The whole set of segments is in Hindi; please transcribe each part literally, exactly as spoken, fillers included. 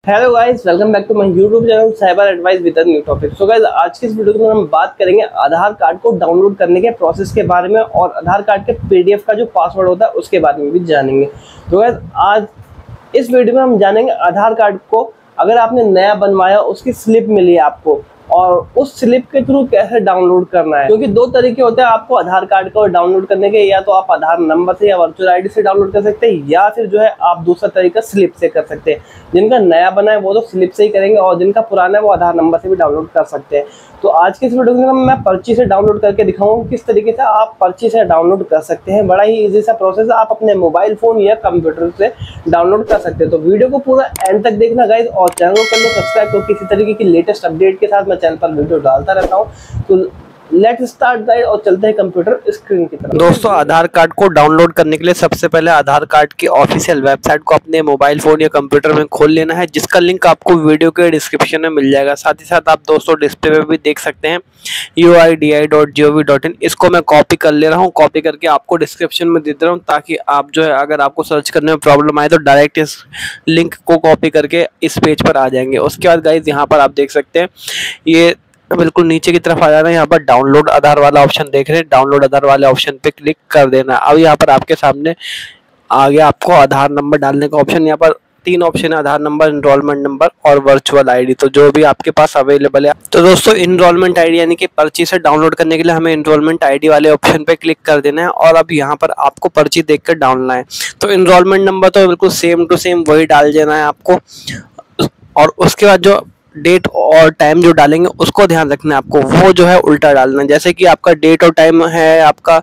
Hello guys, welcome back to my YouTube channel cyber advice with new topic. So guys, आज की इस वीडियो में हम बात करेंगे आधार कार्ड को डाउनलोड करने के प्रोसेस के बारे में और आधार कार्ड के पीडीएफ का जो पासवर्ड होता है उसके बारे में भी जानेंगे। तो गाइस, आज इस वीडियो में हम जानेंगे आधार कार्ड को अगर आपने नया बनवाया उसकी स्लिप मिली है आपको और उस स्लिप के थ्रू कैसे डाउनलोड करना है, क्योंकि दो तरीके होते हैं आपको आधार कार्ड को डाउनलोड करने के। या तो आप आधार नंबर से या वर्चुअल आईडी से डाउनलोड कर सकते हैं, या फिर जो है आप दूसरा तरीका स्लिप से कर सकते हैं। जिनका नया बना है वो तो स्लिप से ही करेंगे और जिनका पुराना है वो आधार नंबर से भी डाउनलोड कर सकते हैं। तो आज के इस वीडियो में मैं पर्ची से डाउनलोड करके दिखाऊंगा किस तरीके से आप पर्ची से डाउनलोड कर सकते हैं। बड़ा ही इजी सा प्रोसेस है, आप अपने मोबाइल फोन या कंप्यूटर से डाउनलोड कर सकते हैं। तो वीडियो को पूरा एंड तक देखना गाइस, और चैनल को कर लो सब्सक्राइब, तो किसी तरीके की लेटेस्ट अपडेट के साथ मैं चैनल पर वीडियो डालता रहता हूँ। तो लेट्स स्टार्ट गाइस और चलते हैं कंप्यूटर स्क्रीन की तरफ। दोस्तों, आधार कार्ड को डाउनलोड करने के लिए सबसे पहले आधार कार्ड की ऑफिशियल वेबसाइट को अपने मोबाइल फोन या कंप्यूटर में खोल लेना है, जिसका लिंक आपको वीडियो के डिस्क्रिप्शन में मिल जाएगा। साथ ही साथ आप दोस्तों डिस्प्ले पे भी देख सकते हैं U I D I dot G O V dot in. इसको मैं कॉपी कर ले रहा हूँ, कॉपी करके आपको डिस्क्रिप्शन में दे दे रहा हूँ, ताकि आप जो है अगर आपको सर्च करने में प्रॉब्लम आए तो डायरेक्ट इस लिंक को कॉपी करके इस पेज पर आ जाएंगे। उसके बाद गाइज यहाँ पर आप देख सकते हैं, ये बिल्कुल नीचे की तरफ आ जाना है। यहाँ पर डाउनलोड आधार वाला ऑप्शन देख रहे हैं, डाउनलोड आधार वाले ऑप्शन पे क्लिक कर देना। अब यहाँ पर आपके सामने आ गया आपको आधार नंबर डालने का ऑप्शन। यहाँ पर तीन ऑप्शन है, आधार नंबर, इनरोलमेंट नंबर और वर्चुअल आईडी, तो जो भी आपके पास अवेलेबल है। तो दोस्तों, इनरोलमेंट आईडी यानी कि पर्ची से डाउनलोड करने के लिए हमें इनरोलमेंट आईडी वाले ऑप्शन पे क्लिक कर देना है और अब यहाँ पर आपको पर्ची देखकर डालना है। तो इनरोलमेंट नंबर तो बिल्कुल सेम टू सेम वही डाल देना है आपको, और उसके बाद जो डेट और टाइम जो डालेंगे उसको ध्यान रखना है आपको, वो जो है उल्टा डालना है। जैसे कि आपका डेट और टाइम है आपका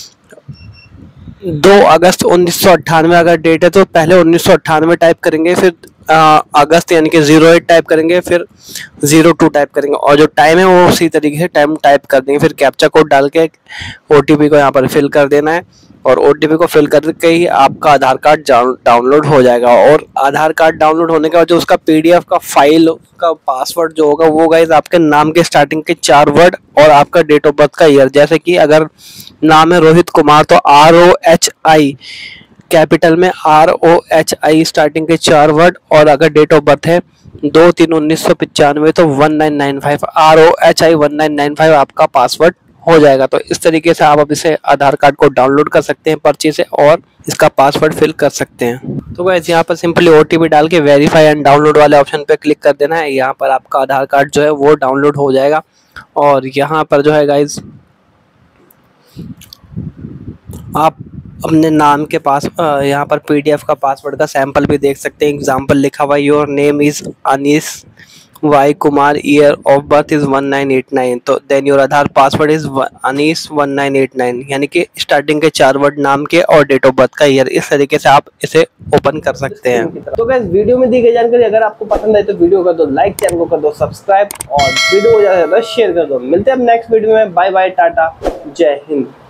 दो अगस्त उन्नीस सौ अट्ठानवे, अगर डेट है तो पहले उन्नीस सौ अट्ठानवे टाइप करेंगे, फिर आ, अगस्त यानी कि जीरो एट टाइप करेंगे, फिर जीरो टू टाइप करेंगे, और जो टाइम है वो उसी तरीके से टाइम टाइप कर देंगे। फिर कैप्चा कोड डाल के ओ टी पी को यहाँ पर फिल कर देना है, और ओ टी पी को फिल करके ही आपका आधार कार्ड डाउनलोड हो जाएगा। और आधार कार्ड डाउनलोड होने के बाद जो उसका पी डी एफ का फाइल का पासवर्ड जो होगा वो गाइस आपके नाम के स्टार्टिंग के चार वर्ड और आपका डेट ऑफ बर्थ का ईयर। जैसे कि अगर नाम है रोहित कुमार तो R O H I capital में R O H I starting के चार वर्ड, और अगर डेट ऑफ बर्थ है दो तीन उन्नीस सौ पचानवे तो one nine nine five R O H I one nine nine five आपका पासवर्ड हो जाएगा। तो इस तरीके से आप अब इसे आधार कार्ड को डाउनलोड कर सकते हैं पर्ची से और इसका पासवर्ड फिल कर सकते हैं। तो गाइस, यहाँ पर सिंपली ओ टी पी डाल के वेरीफाई एंड डाउनलोड वाले ऑप्शन पे क्लिक कर देना है। यहाँ पर आपका आधार कार्ड जो है वो डाउनलोड हो जाएगा। और यहाँ पर जो है गाइस, आप अपने नाम के पास यहाँ पर पी डी एफ का पासवर्ड का सैंपल भी देख सकते हैं। एग्जाम्पल लिखा हुआ, your name is Anees Y Kumar, year of birth is one nine eight nine, तो then your Aadhaar password is Anees one nine eight nine, यानी कि स्टार्टिंग के चार वर्ड नाम के और डेट ऑफ बर्थ का ईयर। इस तरीके से आप इसे ओपन कर सकते हैं। तो गाइस, वीडियो में दी गई जानकारी अगर आपको पसंद आई तो वीडियो कर दो लाइक, चैनल को कर दो सब्सक्राइब और वीडियो को ज्यादा से ज्यादा शेयर कर दो। मिलते हैं अब नेक्स्ट वीडियो में। बाय बाय, टाटा, जय हिंद।